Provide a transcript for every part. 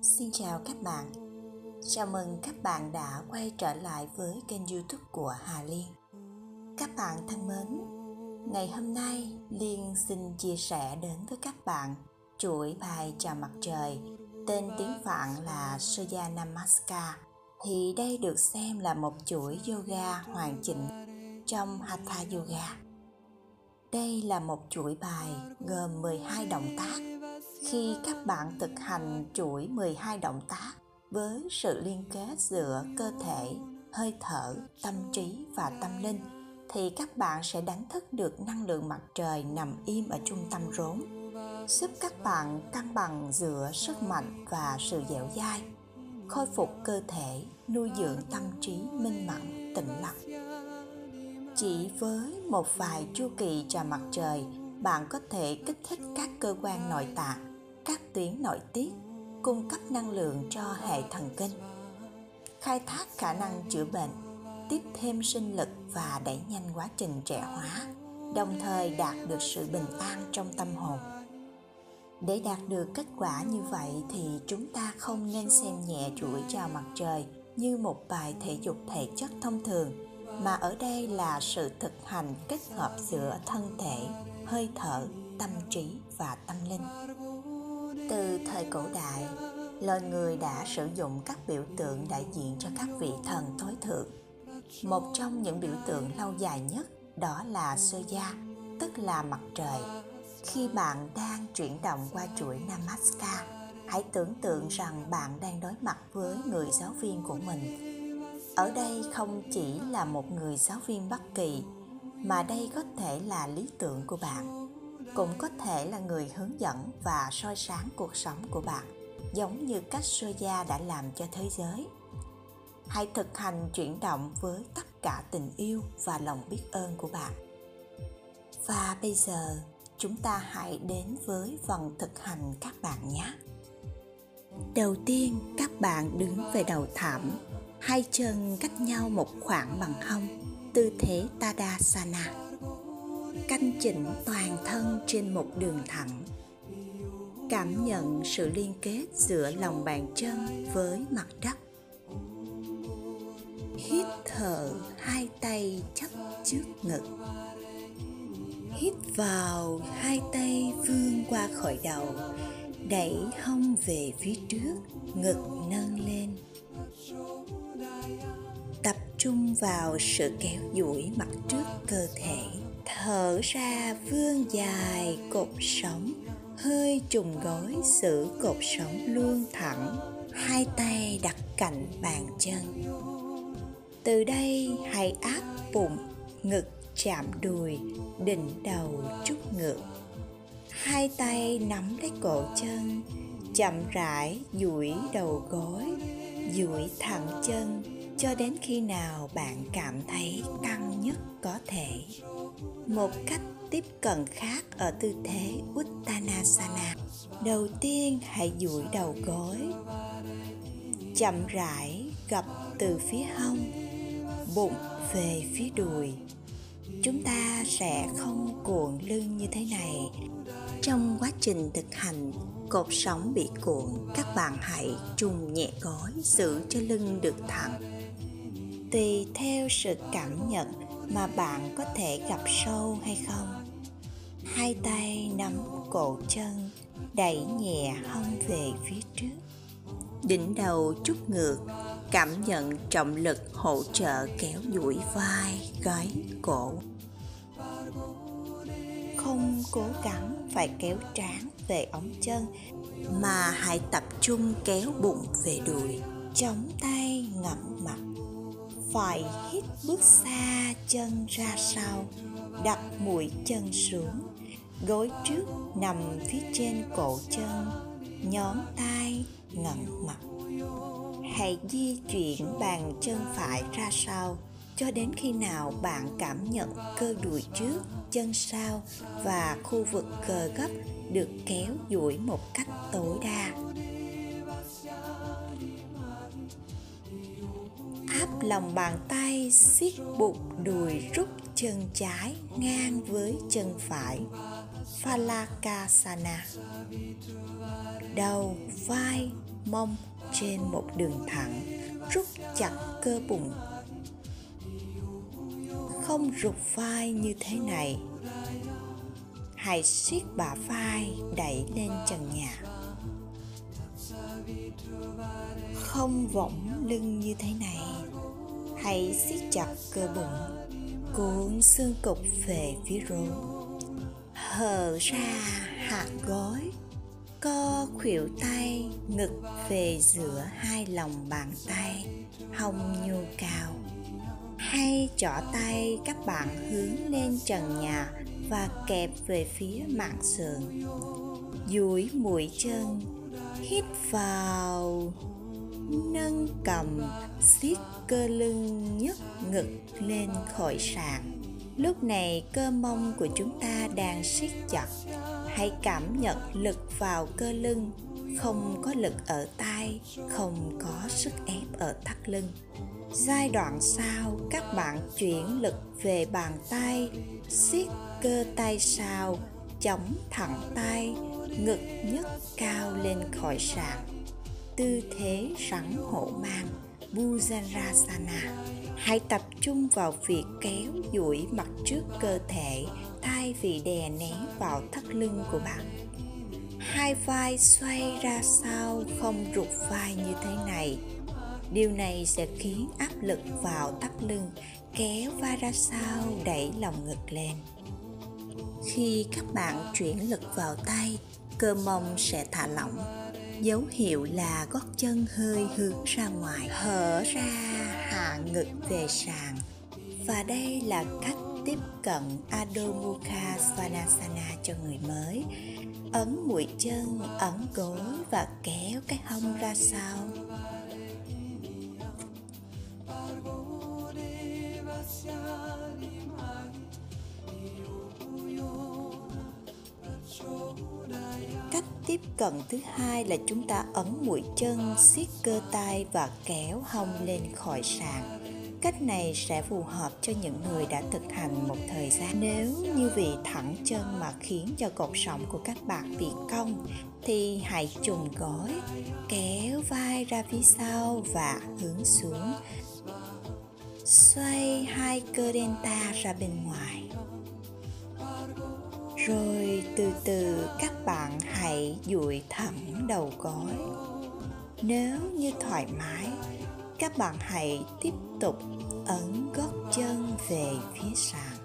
Xin chào các bạn. Chào mừng các bạn đã quay trở lại với kênh YouTube của Hà Liên. Các bạn thân mến, ngày hôm nay Liên xin chia sẻ đến với các bạn chuỗi bài chào mặt trời tên tiếng Phạn là Surya Namaskar. Thì đây được xem là một chuỗi yoga hoàn chỉnh trong Hatha Yoga. Đây là một chuỗi bài gồm 12 động tác. Khi các bạn thực hành chuỗi 12 động tác với sự liên kết giữa cơ thể, hơi thở, tâm trí và tâm linh, thì các bạn sẽ đánh thức được năng lượng mặt trời nằm im ở trung tâm rốn, giúp các bạn cân bằng giữa sức mạnh và sự dẻo dai, khôi phục cơ thể, nuôi dưỡng tâm trí minh mẫn, tĩnh lặng. Chỉ với một vài chu kỳ chào mặt trời, bạn có thể kích thích các cơ quan nội tạng, các tuyến nội tiết, cung cấp năng lượng cho hệ thần kinh, khai thác khả năng chữa bệnh, tiếp thêm sinh lực và đẩy nhanh quá trình trẻ hóa, đồng thời đạt được sự bình an trong tâm hồn. Để đạt được kết quả như vậy thì chúng ta không nên xem nhẹ chuỗi chào mặt trời như một bài thể dục thể chất thông thường, mà ở đây là sự thực hành kết hợp giữa thân thể, hơi thở, tâm trí và tâm linh. Từ thời cổ đại, loài người đã sử dụng các biểu tượng đại diện cho các vị thần tối thượng. Một trong những biểu tượng lâu dài nhất đó là Surya, tức là mặt trời. Khi bạn đang chuyển động qua chuỗi Namaskar, hãy tưởng tượng rằng bạn đang đối mặt với người giáo viên của mình. Ở đây không chỉ là một người giáo viên bất kỳ, mà đây có thể là lý tưởng của bạn, cũng có thể là người hướng dẫn và soi sáng cuộc sống của bạn, giống như cách Surya đã làm cho thế giới. Hãy thực hành chuyển động với tất cả tình yêu và lòng biết ơn của bạn. Và bây giờ, chúng ta hãy đến với phần thực hành các bạn nhé. Đầu tiên, các bạn đứng về đầu thảm, hai chân cách nhau một khoảng bằng hông, tư thế Tadasana. Canh chỉnh toàn thân trên một đường thẳng. Cảm nhận sự liên kết giữa lòng bàn chân với mặt đất. Hít thở, hai tay chắp trước ngực. Hít vào, hai tay vươn qua khỏi đầu, đẩy hông về phía trước, ngực nâng lên. Tập trung vào sự kéo duỗi mặt trước cơ thể. Thở ra vươn dài cột sống, hơi trùng gối giữ cột sống luôn thẳng, hai tay đặt cạnh bàn chân. Từ đây hãy áp bụng, ngực chạm đùi, đỉnh đầu trút ngược. Hai tay nắm lấy cổ chân, chậm rãi duỗi đầu gối, duỗi thẳng chân cho đến khi nào bạn cảm thấy căng nhất có thể. Một cách tiếp cận khác ở tư thế Uttanasana. Đầu tiên hãy duỗi đầu gối, chậm rãi gập từ phía hông, bụng về phía đùi. Chúng ta sẽ không cuộn lưng như thế này. Trong quá trình thực hành, cột sống bị cuộn, các bạn hãy trùng nhẹ gối giữ cho lưng được thẳng. Tùy theo sự cảm nhận mà bạn có thể gập sâu hay không. Hai tay nắm cổ chân, đẩy nhẹ hông về phía trước. Đỉnh đầu trút ngược, cảm nhận trọng lực hỗ trợ kéo duỗi vai, gáy, cổ. Không cố gắng phải kéo trán về ống chân, mà hãy tập trung kéo bụng về đùi, chống tay ngậm mặt. Phải hít bước xa chân ra sau, đặt mũi chân xuống, gối trước nằm phía trên cổ chân, nhón tay ngậm mặt. Hãy di chuyển bàn chân phải ra sau cho đến khi nào bạn cảm nhận cơ đùi trước, chân sau và khu vực cơ gấp được kéo duỗi một cách tối đa. Áp lòng bàn tay siết bụng đùi, rút chân trái ngang với chân phải. Phalakasana. Đầu, vai, mông trên một đường thẳng, rút chặt cơ bụng. Không rụt vai như thế này. Hãy siết bả vai đẩy lên trần nhà. Không võng lưng như thế này. Hãy siết chặt cơ bụng, cuốn xương cụt về phía rốn. Hở ra hạ gối, co khuỷu tay, ngực về giữa hai lòng bàn tay, hông nhô cao. Hai trỏ tay các bạn hướng lên trần nhà và kẹp về phía mạng sườn. Duỗi mũi chân, hít vào, nâng cầm, siết cơ lưng, nhấc ngực lên khỏi sàn. Lúc này cơ mông của chúng ta đang siết chặt. Hãy cảm nhận lực vào cơ lưng, không có lực ở tay, không có sức ép ở thắt lưng. Giai đoạn sau, các bạn chuyển lực về bàn tay, siết cơ tay sau, chống thẳng tay, ngực nhấc cao lên khỏi sàn. Tư thế rắn hổ mang, Bhujangasana. Hãy tập trung vào việc kéo duỗi mặt trước cơ thể thay vì đè nén vào thắt lưng của bạn. Hai vai xoay ra sau, không rụt vai như thế này. Điều này sẽ khiến áp lực vào thắt lưng, kéo vai ra sau, đẩy lòng ngực lên. Khi các bạn chuyển lực vào tay, cơ mông sẽ thả lỏng. Dấu hiệu là gót chân hơi hướng ra ngoài, hở ra hạ ngực về sàn. Và đây là cách tiếp cận Adho Mukha Svanasana cho người mới. Ấn mũi chân, ấn gối và kéo cái hông ra sau. Cách tiếp cận thứ hai là chúng ta ấn mũi chân, siết cơ tay và kéo hông lên khỏi sàn. Cách này sẽ phù hợp cho những người đã thực hành một thời gian. Nếu như vì thẳng chân mà khiến cho cột sống của các bạn bị cong, thì hãy chùm gối, kéo vai ra phía sau và hướng xuống. Xoay hai cơ delta ra bên ngoài. Rồi từ từ các bạn hãy duỗi thẳng đầu gối. Nếu như thoải mái, các bạn hãy tiếp tục ấn gót chân về phía sàn.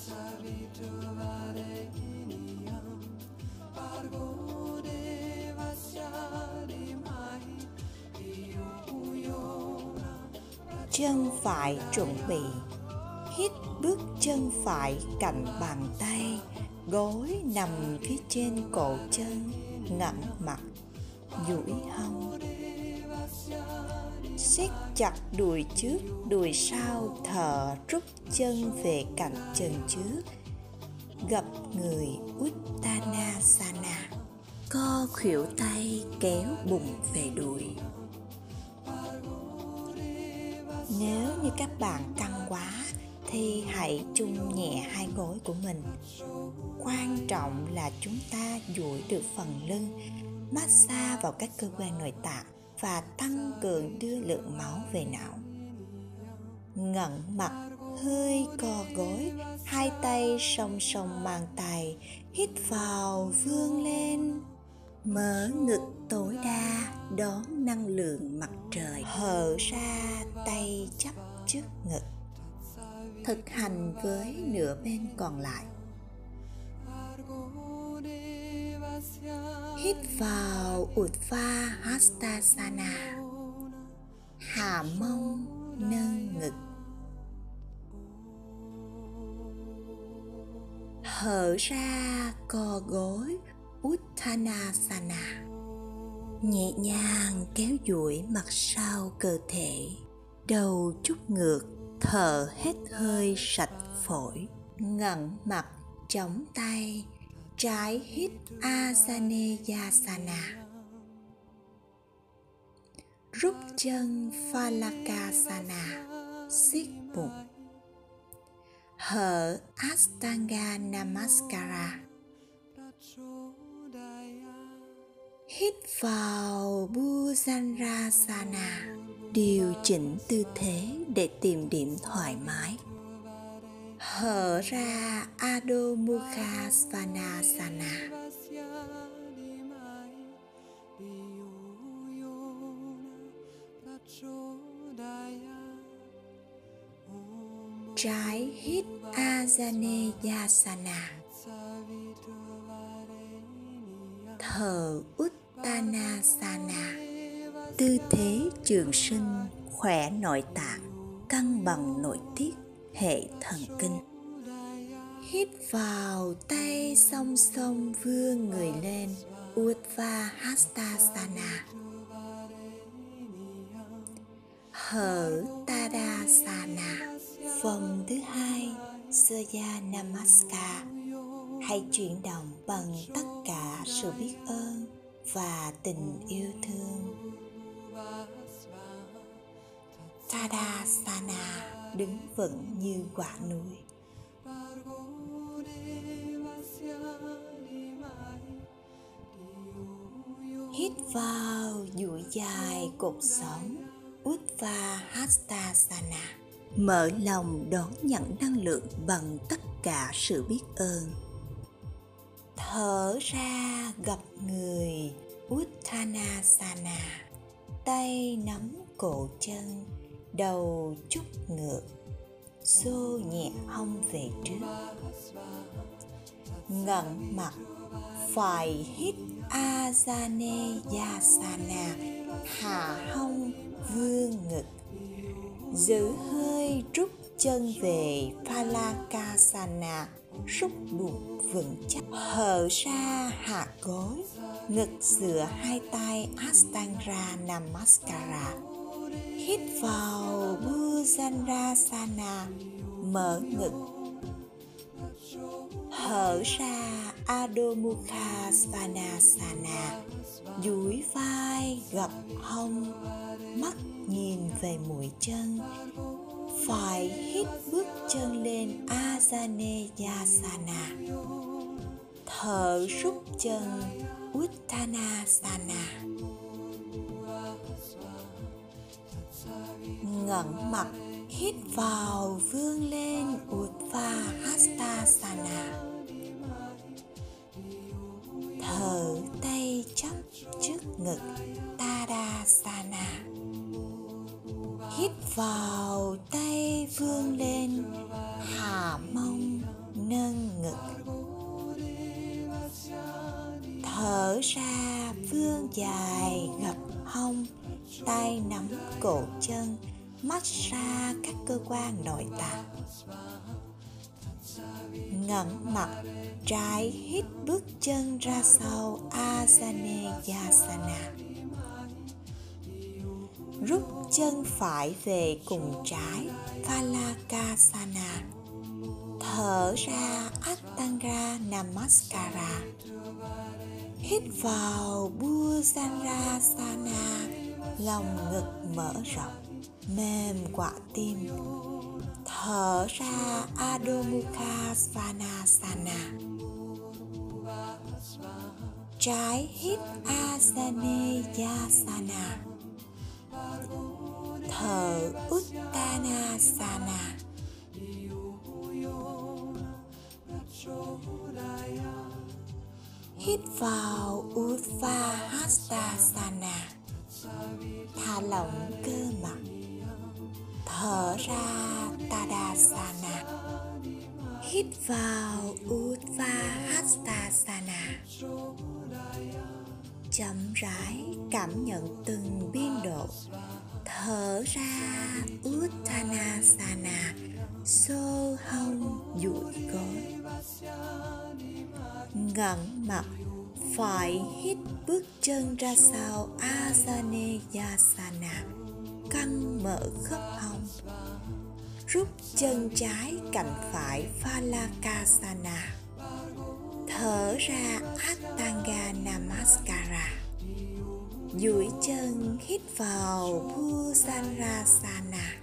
Chân phải chuẩn bị. Hít bước chân phải cạnh bàn tay, gối nằm phía trên cổ chân, ngẩng mặt, duỗi hông. Siết chặt đùi trước, đùi sau, thở rút chân về cạnh chân trước. Gập người Uttanasana. Co khuỷu tay kéo bụng về đùi. Nếu như các bạn căng quá thì hãy chun nhẹ hai gối của mình. Quan trọng là chúng ta duỗi được phần lưng, massage vào các cơ quan nội tạng và tăng cường đưa lượng máu về não. Ngẩng mặt, hơi co gối, hai tay song song mang tay, hít vào vươn lên, mở ngực tối đa đón năng lượng mặt trời, hở ra tay chắp trước ngực. Thực hành với nửa bên còn lại. Hít vào Urdhva Hastasana, hạ mông nâng ngực. Hở ra co gối Uttanasana. Nhẹ nhàng kéo duỗi mặt sau cơ thể, đầu trút ngược, thở hết hơi sạch phổi. Ngẩng mặt, chống tay, trái hít Ajaneyasana. Rút chân Falakasana, siết bụng. Hở Ashtanga Namaskara. Hít vào Bhujangasana. Điều chỉnh tư thế để tìm điểm thoải mái. Thở ra Adho Mukha Svanasana. Trái hít Ajaneyasana. Thở Uttanasana. Tư thế trường sinh, khỏe nội tạng, cân bằng nội tiết, hệ thần kinh. Hít vào, tay song song vươn người lên, Urdhva Hastasana. Thở Tadasana. Phần thứ hai, Surya Namaskar. Hãy chuyển động bằng tất cả sự biết ơn và tình yêu thương. Tadasana, đứng vững như quả núi. Hít vào, duỗi dài cột sống, Urdhva Hastasana. Mở lòng đón nhận năng lượng bằng tất cả sự biết ơn. Thở ra, gập người, Uttanasana. Tay nắm cổ chân, đầu chúc ngược, xô nhẹ hông về trước. Ngẩng mặt, phải hít Ajaneyasana. Hạ hông, vươn ngực. Giữ hơi, rút chân về Palakasana, rút bụng vững chắc. Hở ra, hạ gối, ngực dựa hai tay Ashtanga Namaskara. Hít vào Bhujangasana, mở ngực. Thở ra Adho Mukha Svanasana. Duỗi vai, gập hông, mắt nhìn về mũi chân. Phải hít bước chân lên Ajaneyasana. Thở rút chân Uttanasana. Ngẩng mặt, hít vào, vươn lên Urdhva Hastasana. Thở tay chắp trước ngực Tadasana. Hít vào, tay vươn lên, hạ mông, nâng ngực. Thở ra, vươn dài, gập hông, tay nắm cổ chân, massage các cơ quan nội tạng. Ngẩng mặt, trái hít bước chân ra sau Ajaneyasana. Rút chân phải về cùng trái Palakasana. Thở ra Ashtanga Namaskara. Hít vào Bhujangasana. Lòng ngực mở rộng, mềm quả tim. Thở ra Adho Mukha Svanasana. Trái hít Ajaneyasana. Thở Uttanasana. Hít vào Urdhva Hastasana. Thả lỏng cơ mặt. Thở ra Tadasana. Hít vào Urdhva Hastasana. Chậm rãi cảm nhận từng biên độ. Thở ra Uttanasana. Xô hông, duỗi gối. Ngẩng mặt, phải hít bước chân ra sau Ajaneyasana. Căng mở khớp hông. Rút chân trái cạnh phải Palakasana. Thở ra Ashtanga Namaskara. Duỗi chân, hít vào Bhujangasana.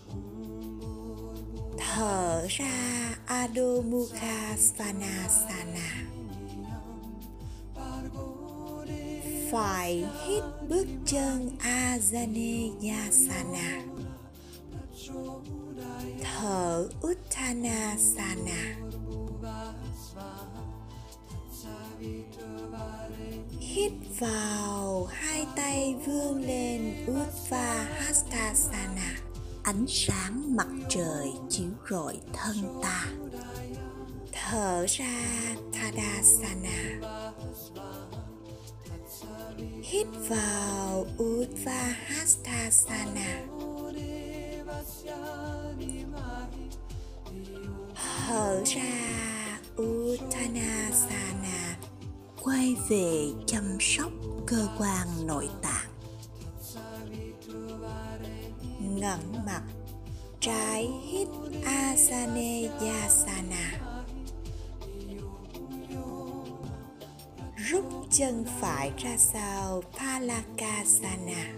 Thở ra Adho Mukha Svanasana. phải hít bước chân Ajaneyasana, thở Uttanasana. Hít vào, hai tay vươn lên Utthahastasana. Ánh sáng mặt trời chiếu rọi thân ta. Thở ra Tadasana. Hít vào Utthahastasana. Thở ra Uttanasana. Quay về chăm sóc cơ quan nội tạng. Ngẩng mặt, trái hít Ajaneyasana. Rút chân phải ra sau Palakasana.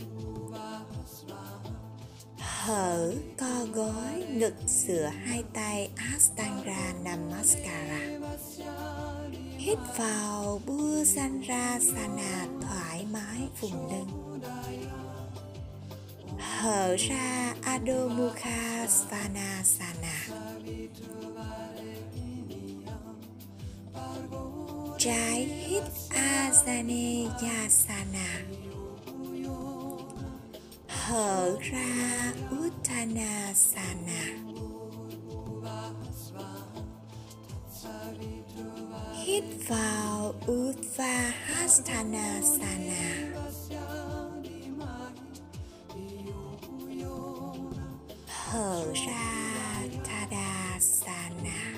Thở co gối, ngực dựa hai tay Ashtanga Namaskara. Hít vào Bhujangasana, thoải mái vùng lưng. Thở ra Adho Mukha Svanasana. Trái hít Ajaneyasana. Thở ra Uttanasana. Hít vào Utthahastasana. Thở ra Tadasana.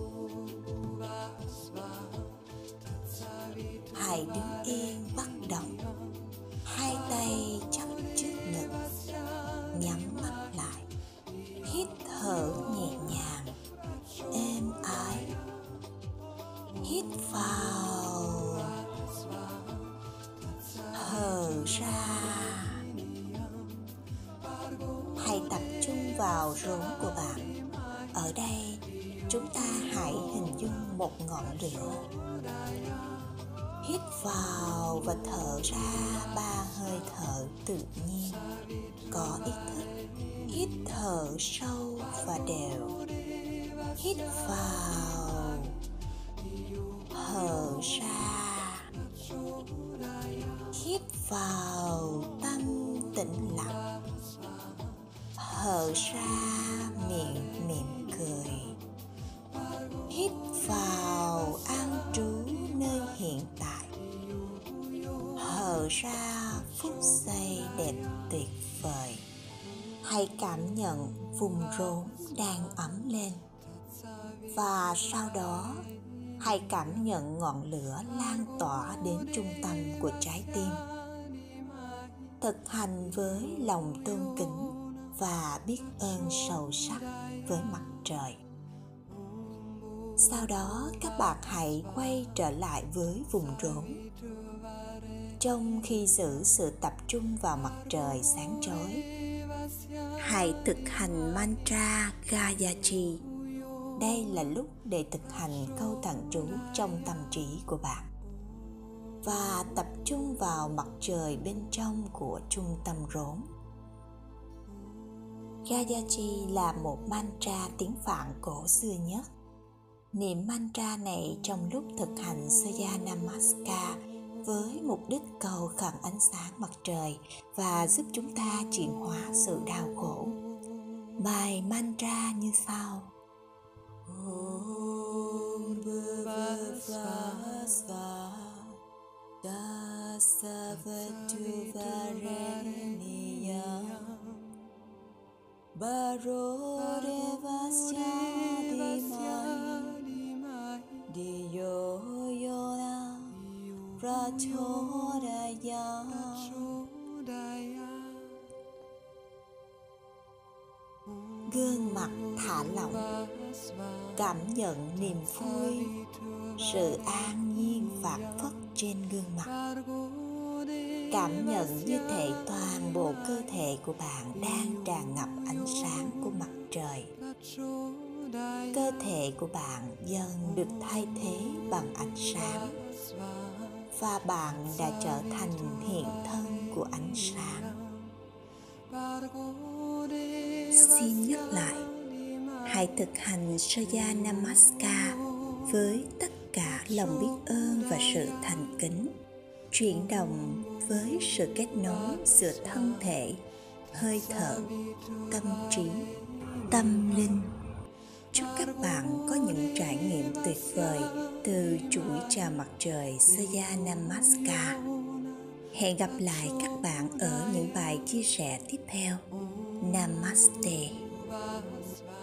Hãy đứng yên bất động, hai tay chắp trước ngực, nhắm mắt lại, hít thở nhẹ nhàng, êm ái. Hít vào, thở ra. Hãy tập trung vào rốn của bạn. Ở đây, chúng ta hãy hình dung một ngọn lửa. Hít vào và thở ra 3 hơi thở tự nhiên, có ý thức. Hít thở sâu và đều. Hít vào, thở ra. Hít vào, tâm tĩnh lặng. Thở ra, miệng mỉm cười. Hít vào, an trú nơi hiện tại. Thở ra, phút giây đẹp tuyệt vời. Hãy cảm nhận vùng rốn đang ấm lên. Và sau đó, hãy cảm nhận ngọn lửa lan tỏa đến trung tâm của trái tim. Thực hành với lòng tôn kính và biết ơn sâu sắc với mặt trời. Sau đó các bạn hãy quay trở lại với vùng rốn. Trong khi giữ sự tập trung vào mặt trời sáng chói, hãy thực hành mantra Gayatri. Đây là lúc để thực hành câu thần chú trong tâm trí của bạn và tập trung vào mặt trời bên trong của trung tâm rốn. Gayatri là một mantra tiếng Phạn cổ xưa nhất. Niệm mantra này trong lúc thực hành Surya Namaskar với mục đích cầu khẩn ánh sáng mặt trời và giúp chúng ta chuyển hóa sự đau khổ. Bài mantra như sau: Om Bhuvasva Dasavatu Vareniya Baro Devasya Dimai Diyo Yona Prachodaya. Gương mặt thả lỏng, cảm nhận niềm vui, sự an nhiên phảng phất trên gương mặt. Cảm nhận như thể toàn bộ cơ thể của bạn đang tràn ngập ánh sáng của mặt trời. Cơ thể của bạn dần được thay thế bằng ánh sáng và bạn đã trở thành hiện thân của ánh sáng. Xin nhắc lại, hãy thực hành Surya Namaskar với tất cả lòng biết ơn và sự thành kính, chuyển động với sự kết nối giữa thân thể, hơi thở, tâm trí, tâm linh. Chúc các bạn có những trải nghiệm tuyệt vời từ chuỗi chào mặt trời Surya Namaskar. Hẹn gặp lại các bạn ở những bài chia sẻ tiếp theo. Namaste.